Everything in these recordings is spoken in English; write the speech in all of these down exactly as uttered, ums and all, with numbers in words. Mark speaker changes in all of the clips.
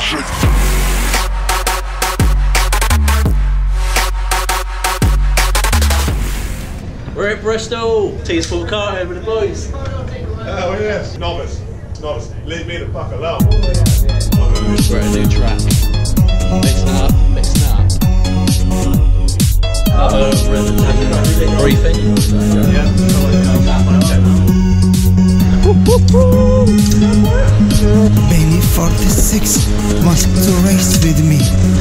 Speaker 1: We're at Bristol. T-Sport car here with the boys.
Speaker 2: Oh yes. Novice. Novice. Leave me the fuck alone.
Speaker 1: We're at a new track. Mixing it up, mixing it up. Another briefing. Yeah.
Speaker 3: Baby forty-six wants to race with me.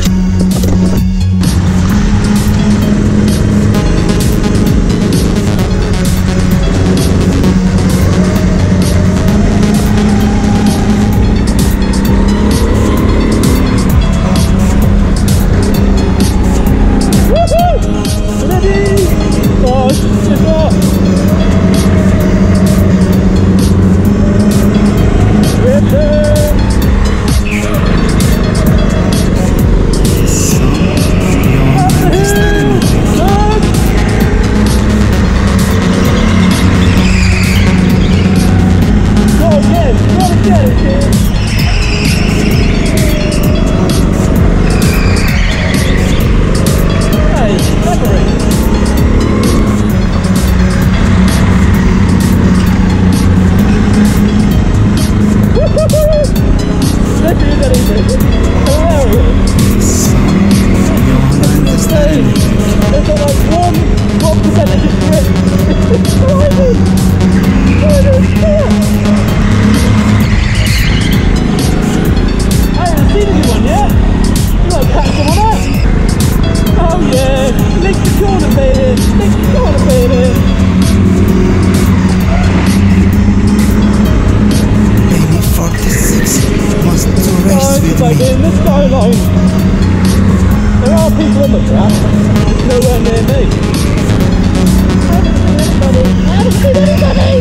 Speaker 4: In the skyline. There are people on the track, nowhere near me. I haven't seen anybody!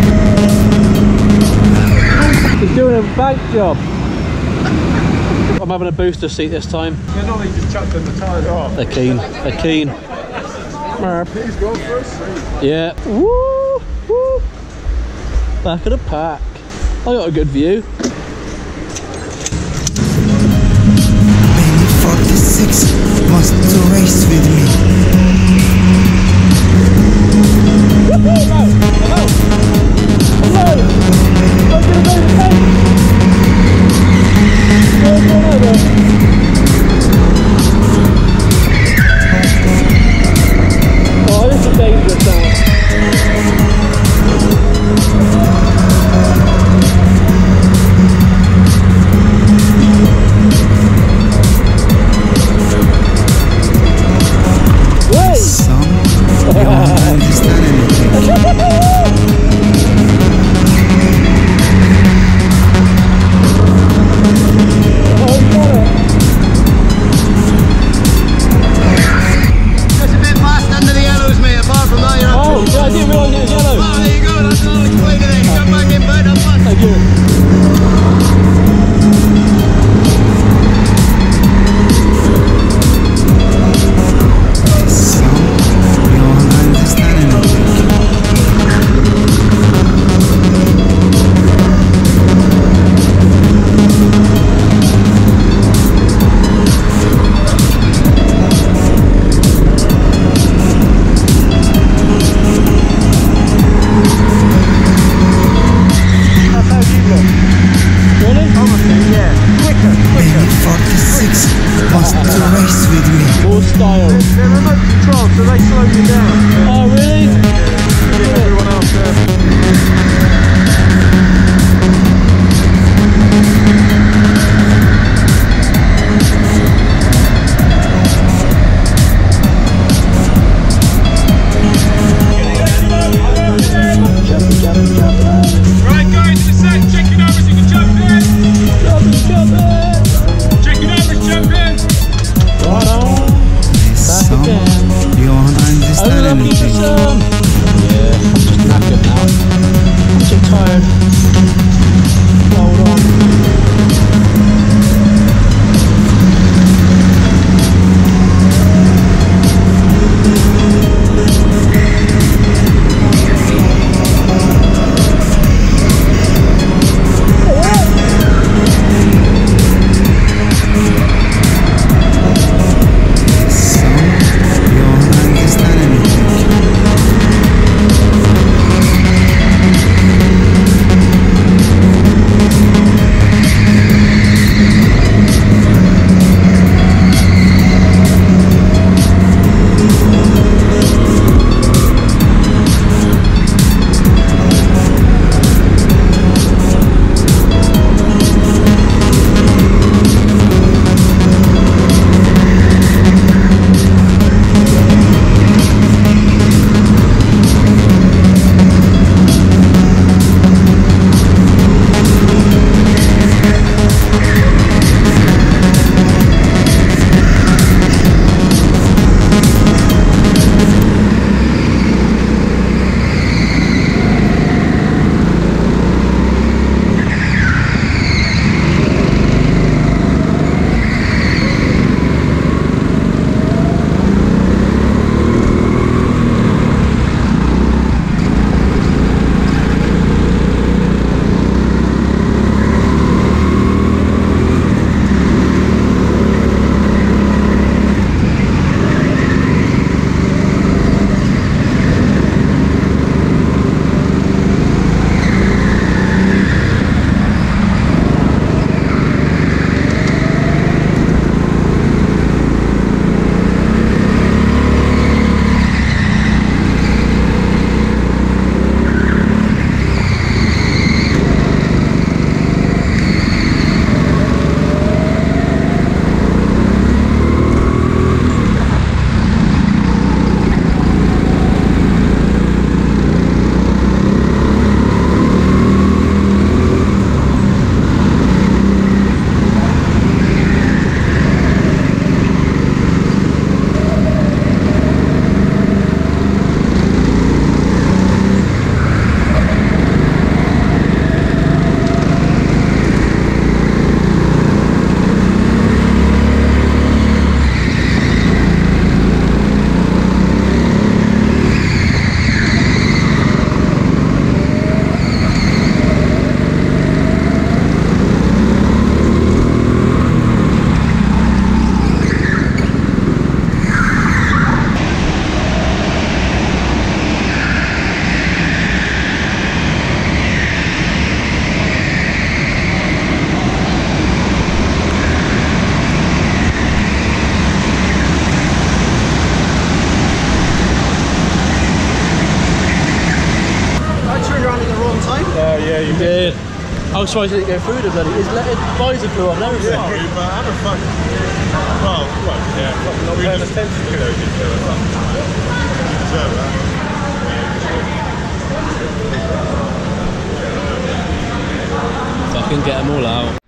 Speaker 4: He's doing a bank job. I'm having a booster seat this time.
Speaker 2: Yeah, no, they just chucked in the tyres off.
Speaker 4: They're keen, they're keen.
Speaker 2: He's going for a seat.
Speaker 4: Yeah. Woo! Woo! Back of the pack. I got a good view.
Speaker 3: forty-six wants to race with me.
Speaker 4: Hello! Hello! Hello! I'm gonna go to the tank! Where's one over? Oh, this is dangerous now. I was surprised he didn't go through the bloody. His his visor flew on and everything.
Speaker 2: Sorry, but I'm a fucking... Well, well, yeah. Not paying attention to those into it. Deserve that.
Speaker 4: Fucking get them all out.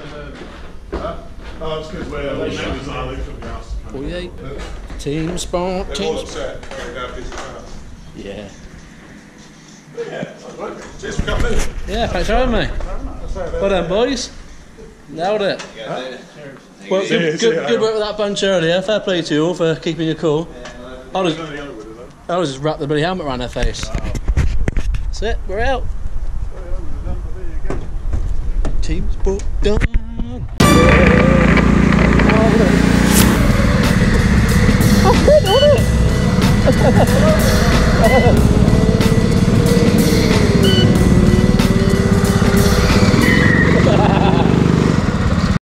Speaker 2: Oh, it's because we're all members of the house.
Speaker 4: forty-eight. Team Sport.
Speaker 2: They're
Speaker 4: Team
Speaker 2: all upset. They're going to visit the house.
Speaker 4: Yeah.
Speaker 2: Yeah, cheers for coming in.
Speaker 4: Yeah, thanks for having me. Well done, boys. Nailed it. Huh? Well, good,
Speaker 2: Cheers,
Speaker 4: good,
Speaker 2: yeah.
Speaker 4: good work with that bunch earlier. Fair play to you all for keeping your cool. I'll just, I'll just wrap the bloody helmet around their face. That's it, we're out. Team Sport done. Oh,